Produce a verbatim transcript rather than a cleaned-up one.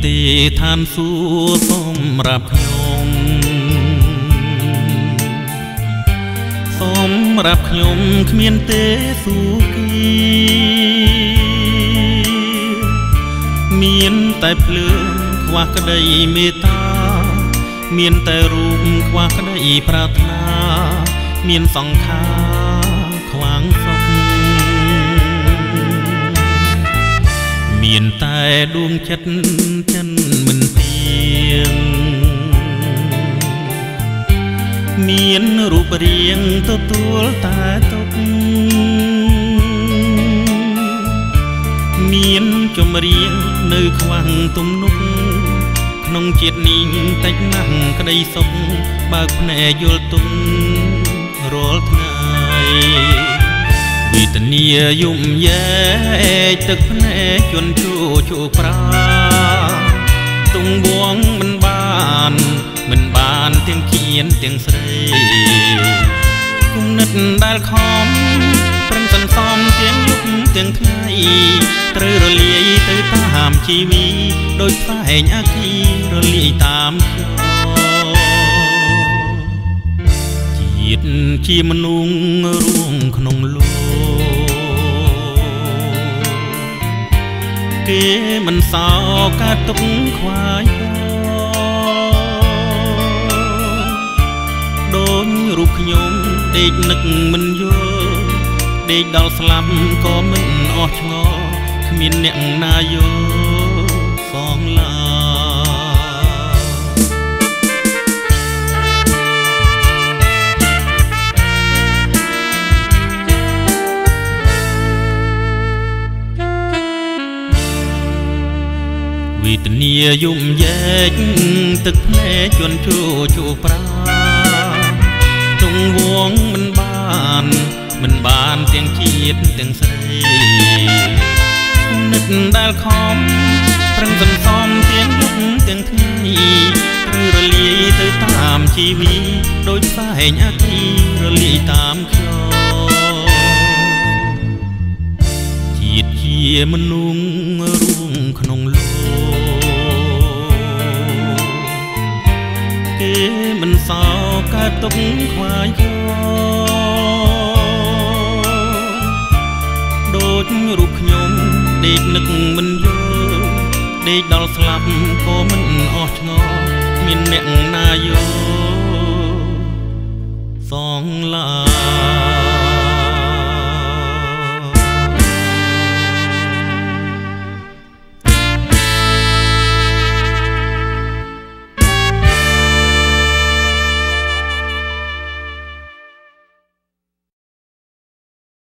ទេឋានសួគ៌សម្រាប់ខ្ញុំសម្រាប់ខ្ញុំគ្មានទេសួគ៌មានតែភ្លើងខ្វះក្តីមេត្តាមានតែរូបខ្វះក្តីប្រាថ្នាមានសង្ខារខ្វាងសុខមានតែដួងចិត្តចិនមិនទៀងមានរូបរាងទទួលតែទុកមានចម្រៀងនៅខ្វាំងទំនុកក្នុងជាតិនេះតិចណាស់ក្តីសុខបើកភ្នែកយល់ទុំរាល់ថ្ងៃវេទនាយំយែកទឹកភ្នែកជន់ជោជោប្រាទងវងមិនបានមិនបានទាំងគៀនទាំងស្រីគុណិតដែលខំប្រឹងសន្សំទាំងយប់ទាំងថ្ងៃត្រូវរលាយទៅតាមជីវីដោយផ្សែងអាគីរលាយតាមខ្ញុំជាតិជាមនុស្សរួមក្នុងលោកគេមិនសោកើតទុកខ្វាយដូចរូបខ្ញុំដេកនឹកមិនយល់ដេកដល់ស្លាប់ក៏មិនអស់ឆ្ងល់គ្មានអ្នកណាយល់សងឡាវេទនាយំយែកទឹកភ្នែកជន់ជោជោប្រាទងវងមិនបានមិនបានទាំងជាតិទាំងស្រីនឹកដែលខំប្រឹងសន្សំទាំងយប់ទាំងថ្ងៃឬរលាយទៅតាមជីវីដោយផ្សែងអាគីរលាយតាមខ្ញុំជាតិជាមនុស្សរួមក្នុងលោកគេមិនសោកើតទុកខ្វាយខ្វល់ដូចរូបខ្ញុំដេកនឹកមិនយល់ដេកដល់ស្លាប់ក៏មិនអស់ឆ្ងល់គ្មានអ្នកណាយល់សងឡា